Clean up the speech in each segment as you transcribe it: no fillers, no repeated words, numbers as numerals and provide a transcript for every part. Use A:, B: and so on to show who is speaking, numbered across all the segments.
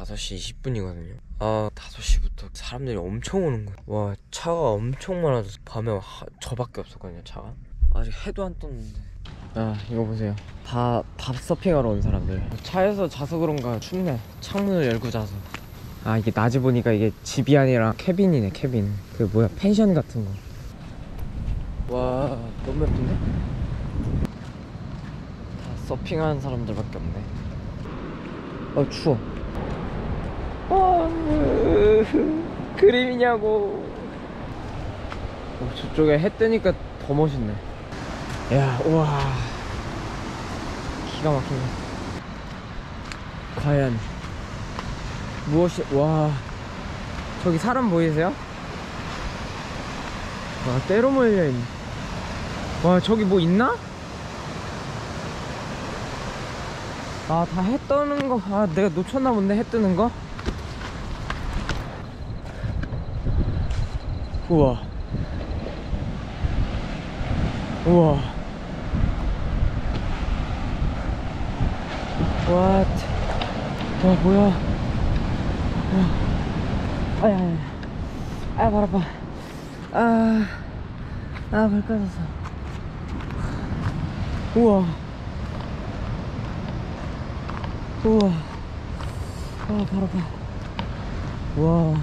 A: 5시 20분이거든요. 5시부터 사람들이 엄청 오는 거야. 와, 차가 엄청 많아져서 밤에 저밖에 없었거든요, 차가. 아직 해도 안 떴는데. 이거 보세요. 다 서핑하러 온 사람들. 차에서 자서 그런가 춥네. 창문을 열고 자서. 이게 낮에 보니까 이게 집이 아니라 캐빈이네, 캐빈. 그 뭐야, 펜션 같은 거. 와, 너무 예쁜데? 다 서핑하는 사람들밖에 없네. 추워. 그림이냐고. 저쪽에 해 뜨니까 더 멋있네. 야, 우와, 기가 막히네. 과연 무엇이, 와, 저기 사람 보이세요? 와, 때로 몰려있네. 와, 저기 뭐 있나? 다 해 뜨는 거. 내가 놓쳤나 본데, 해 뜨는 거? 우와, 우와, what? 와, 뭐야? 아야, 발 아파. 발 까졌어. 우와, 우와, 발 아파. 와,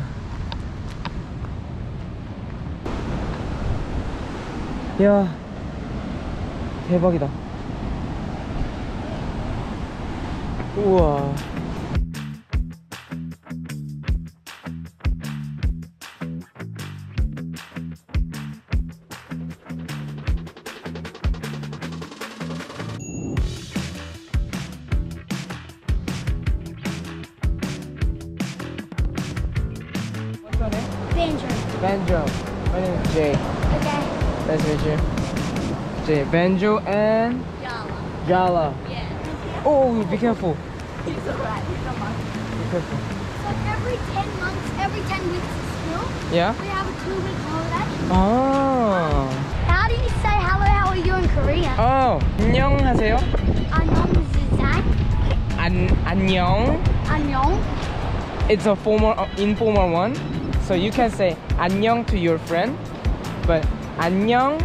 A: 야, 대박이다. 우와. What's your name?
B: Banjo.
A: Banjo. My name is Jay.
B: Okay.
A: Nice to meet you. Jay, Banjo and
B: Jala.
A: Jala.
B: Yeah.
A: Oh, be careful.
B: He's alright. He's a monkey.
A: Be careful.
B: So every 10 months, every 10 weeks of school,
A: Yeah?
B: we have a 2-week holiday.
A: Oh.
B: How do you say hello, how are you in Korean?
A: 안녕하세요.
B: 안녕, Zizan.
A: 안녕.
B: 안녕.
A: It's a informal one. So you can say 안녕 to your friend, but 안녕하세요.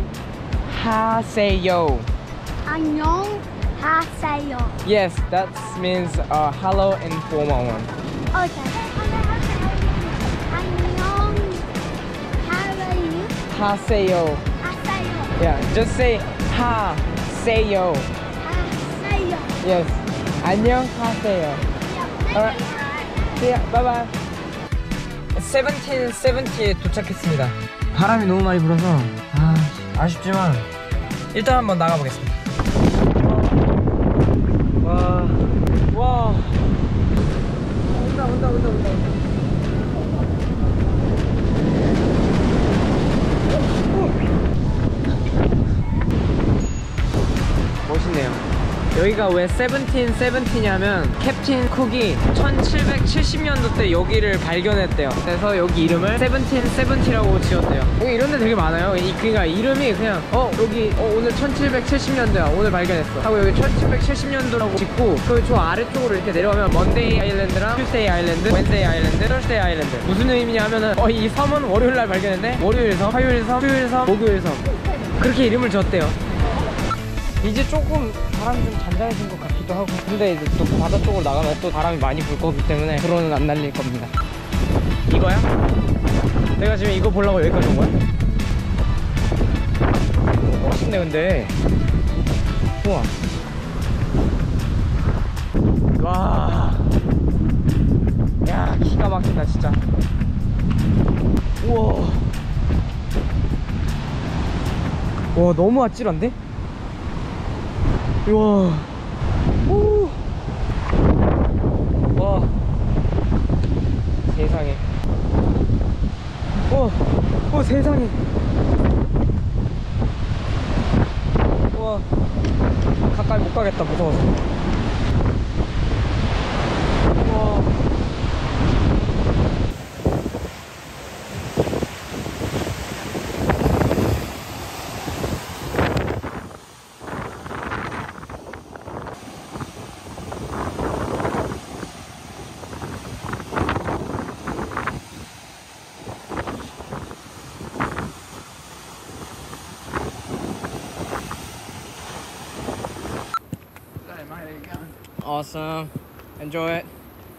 B: 안녕 하세요.
A: Yes, that means hello informal one.
B: Okay. 안녕
A: 하세요.
B: 하세요.
A: Yeah, just say 하세요.
B: 하세요.
A: Yes, 안녕하세요. Alright, see ya, bye bye. 1770에 도착했습니다. 바람이 너무 많이 불어서 아쉽지만 일단 한번 나가보겠습니다. 와, 온다. 멋있네요. 여기가 왜 1770냐면 캡틴 쿡이 1770년도 때 여기를 발견했대요. 그래서 여기 이름을 1770라고 지었대요. 여기 이런 데 되게 많아요. 그러니까 이름이 그냥 여기 오늘 1770년도야 오늘 발견했어 하고 여기 1770년도라고 짓고 그 저 아래쪽으로 이렇게 내려가면 먼데이 아일랜드랑 튜스데이 아일랜드, 웬스데이 아일랜드, 터스데이 아일랜드. 무슨 의미냐 하면은 이 섬은 월요일날 발견했는데 월요일섬, 화요일섬, 수요일섬, 목요일섬 그렇게 이름을 지었대요. 이제 조금 바람이 좀 잔잔해진 것 같기도 하고, 근데 이제 또 바다 쪽으로 나가면 또 바람이 많이 불 거기 때문에 드론은 안 날릴 겁니다. 이거야? 내가 지금 이거 보려고 여기까지 온 거야? 멋있네 근데. 우와. 와, 야, 기가 막힌다 진짜. 우와, 와, 너무 아찔한데? 우와, 오, 와, 세상에. 와, 세상에. 와, 가까이 못 가겠다, 무서워서. 와. Awesome. Enjoy it.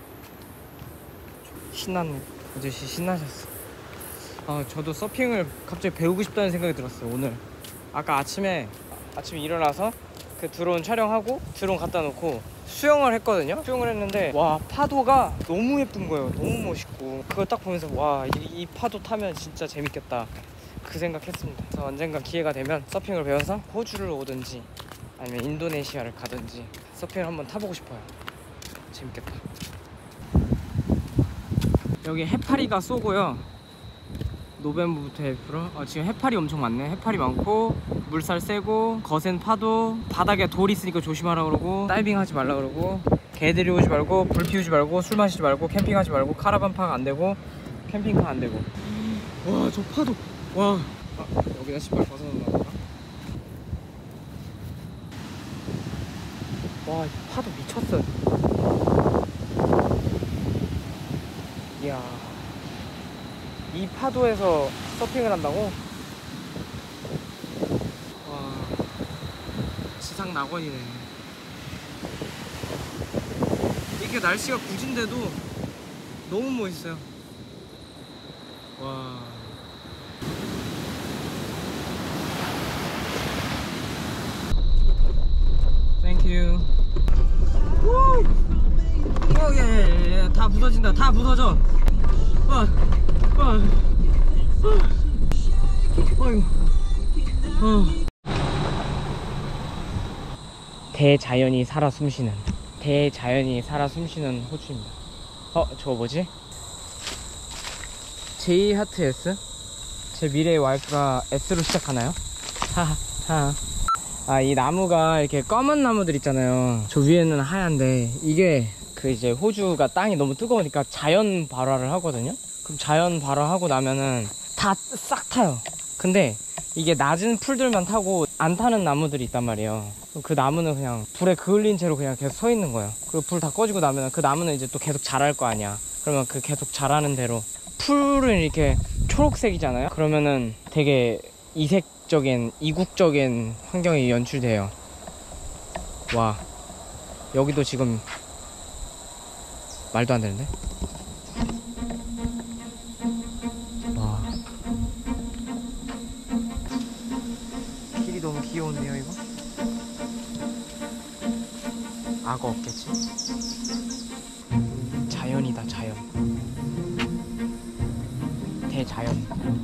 A: 신났네. 아저씨 신나셨어. 저도 서핑을 갑자기 배우고 싶다는 생각이 들었어요. 오늘 아까 아침에 일어나서 그 드론 촬영하고 드론 갖다 놓고 수영을 했거든요. 수영을 했는데 와, 파도가 너무 예쁜 거예요. 너무 멋있고 그걸 딱 보면서 와, 이 파도 타면 진짜 재밌겠다 그 생각했습니다. 그래서 언젠가 기회가 되면 서핑을 배워서 호주를 오든지 아니면 인도네시아를 가든지 서핑을 한번 타보고 싶어요. 재밌겠다. 여기 해파리가 쏘고요. 노벰버부터 에이프릴. 지금 해파리 엄청 많네. 해파리 많고 물살 세고 거센 파도, 바닥에 돌 있으니까 조심하라 그러고, 다이빙 하지 말라 그러고, 개들이 오지 말고, 불 피우지 말고, 술 마시지 말고, 캠핑하지 말고, 카라반 파가 안 되고, 캠핑카 안 되고. 와, 저 파도. 와. 여기다 신발 벗어놓나 보다. 와, 이 파도 미쳤어요. 이야, 이 파도에서 서핑을 한다고? 와, 지상 낙원이네. 이렇게 날씨가 굳은데도 너무 멋있어요. 와. Thank you. 우! 예. 다 부서진다. 다 부서져. 대자연이 살아 숨쉬는 호주입니다. 저거 뭐지? J 하트 S? 제 미래의 와이프가 S로 시작하나요? 하하. 이 나무가 이렇게 검은 나무들 있잖아요. 저 위에는 하얀데 이게 그 이제 호주가 땅이 너무 뜨거우니까 자연 발화를 하거든요. 그럼 자연 발화하고 나면은 다 싹 타요. 근데 이게 낮은 풀들만 타고 안 타는 나무들이 있단 말이에요. 그 나무는 그냥 불에 그을린 채로 그냥 계속 서 있는 거예요. 그리고 불 다 꺼지고 나면 그 나무는 이제 또 계속 자랄 거 아니야. 그러면 그 계속 자라는 대로 풀은 이렇게 초록색이잖아요. 그러면은 되게 이국적인 환경이 연출돼요. 와, 여기도 지금 말도 안 되는데? 와, 길이 너무 귀여운데요, 이거? 악어 없겠지? 자연이다, 자연. 대자연.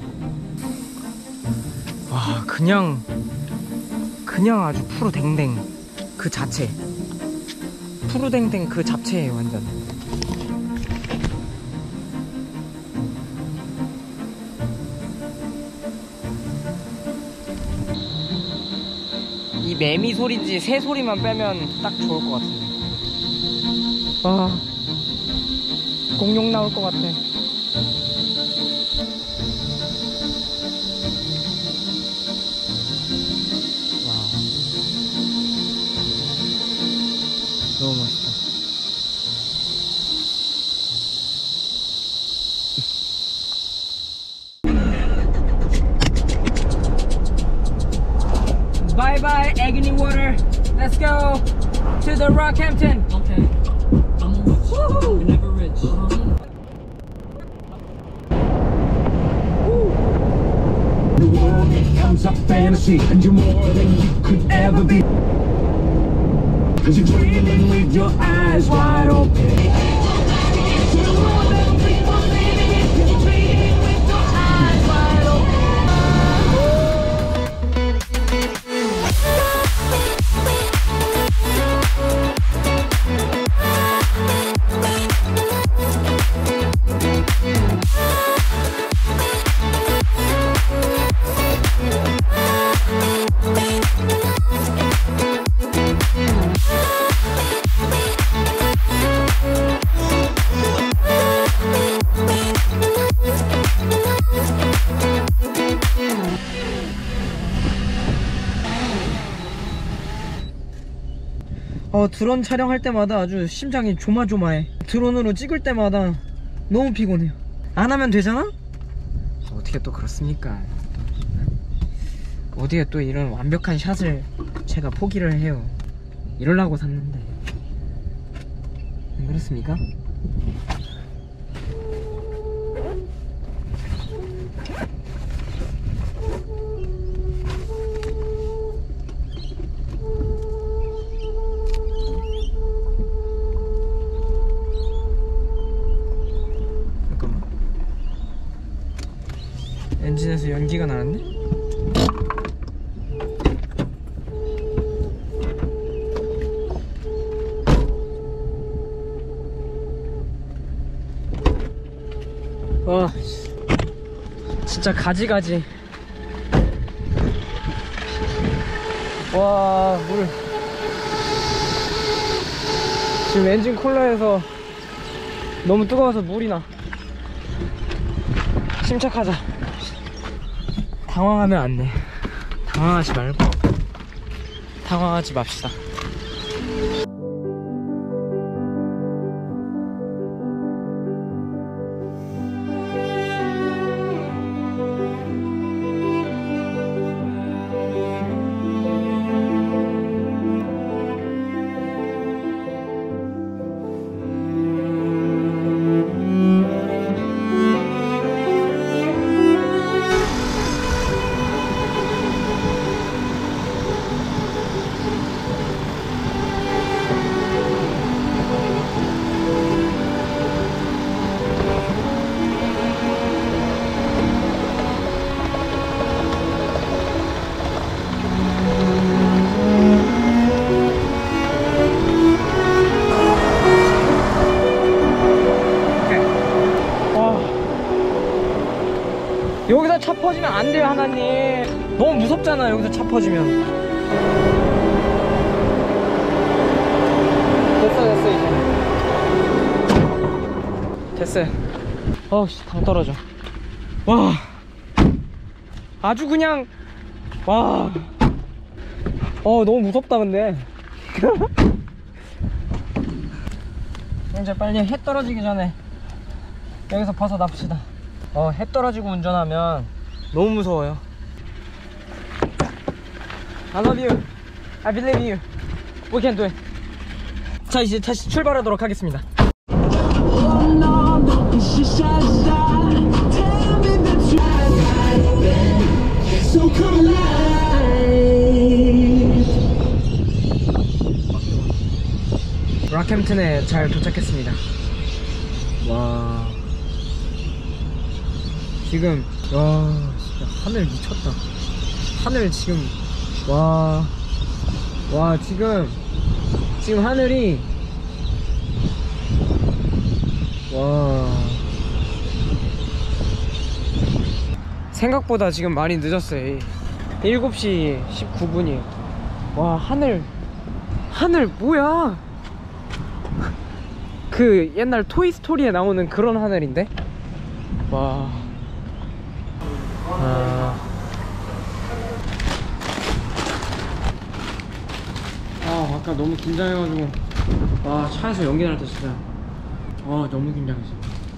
A: 와, 그냥 아주 푸르댕댕 그 자체. 푸르댕댕 그 잡채예요, 완전. 이 매미 소리인지 새 소리만 빼면 딱 좋을 것 같은데. 와, 공룡 나올 것 같아. 와우, 너무 멋있다. Bye bye, Agony Water. Let's go to the Rockhampton.
C: Okay. I'm rich. You're never rich.
D: The world becomes a fantasy, and you're more than you could ever be. Cause you're dreaming with your eyes wide open.
A: 드론 촬영할 때마다 아주 심장이 조마조마해. 드론으로 찍을 때마다 너무 피곤해요. 안 하면 되잖아? 어떻게 또 그렇습니까? 어디에 또 이런 완벽한 샷을 제가 포기를 해요. 이러려고 샀는데. 그렇습니까? 잠깐만. 엔진에서 연기가 나는데? 와, 진짜 가지가지. 와, 물. 지금 엔진 콜라에서 너무 뜨거워서 물이 나. 침착하자. 당황하면 안 돼. 당황하지 말고 당황하지 맙시다. 여기서 차 퍼지면 안 돼요, 하나님. 너무 무섭잖아, 여기서 차 퍼지면. 됐어 이제. 됐어요. 어우씨, 당 떨어져. 와, 아주 그냥, 와, 너무 무섭다 근데. 이제 빨리 해 떨어지기 전에 여기서 벗어납시다. 해 떨어지고 운전하면 너무 무서워요. I love you. I believe you. We can do it. 자, 이제 다시 출발하도록 하겠습니다. 락햄튼에 잘 도착했습니다. 와, 지금 와 진짜 하늘 미쳤다. 하늘 지금 와 지금 하늘이 와 생각보다 지금 많이 늦었어요. 7시 19분이. 와, 하늘 뭐야? 그 옛날 토이스토리에 나오는 그런 하늘인데? 와. 아까 너무 긴장해가지고 와, 차에서 연기 날 때 진짜 너무 긴장했어.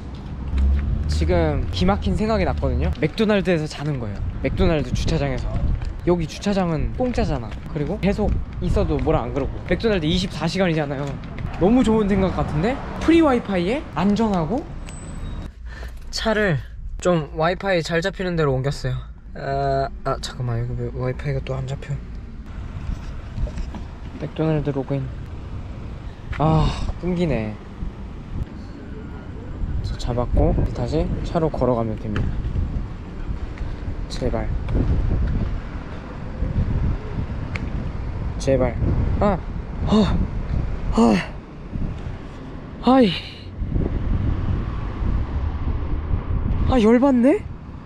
A: 지금 기막힌 생각이 났거든요. 맥도날드에서 자는 거예요. 맥도날드 주차장에서. 여기 주차장은 공짜잖아. 그리고 계속 있어도 뭐라 안 그러고. 맥도날드 24시간이잖아요 너무 좋은 생각 같은데? 프리 와이파이에 안전하고. 차를 좀 와이파이 잘 잡히는 데로 옮겼어요. 잠깐만, 여기 왜 와이파이가 또 안 잡혀. 맥도날드 로그인. 끊기네. 잡았고 다시 차로 걸어가면 됩니다. 제발 열받네?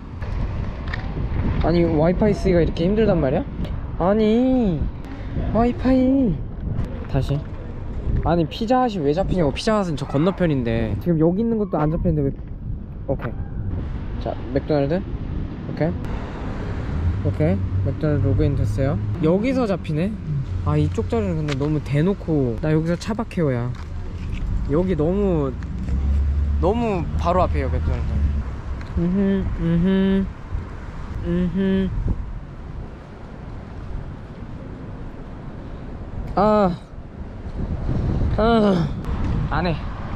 A: 아니, 와이파이 쓰기가 이렇게 힘들단 말이야? 아니, 와이파이. 다시. 아니, 피자헛이 왜 잡히냐고. 피자헛은 저 건너편인데 지금 여기 있는 것도 안 잡히는데 왜. 오케이. 자, 맥도날드. 오케이. 맥도날드 로그인 됐어요. 여기서 잡히네. 이쪽 자리는 근데 너무 대놓고. 나 여기서 차박해요야. 여기 너무 바로 앞이에요, 맥도날드. 안해.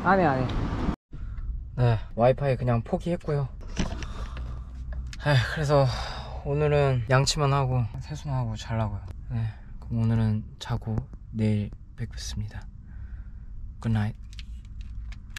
A: 안해. 네, 와이파이 그냥 포기했고요. 그래서 오늘은 양치만 하고 세수만 하고 자려고요. 네, 그럼 오늘은 자고 내일 뵙겠습니다. 굿나잇.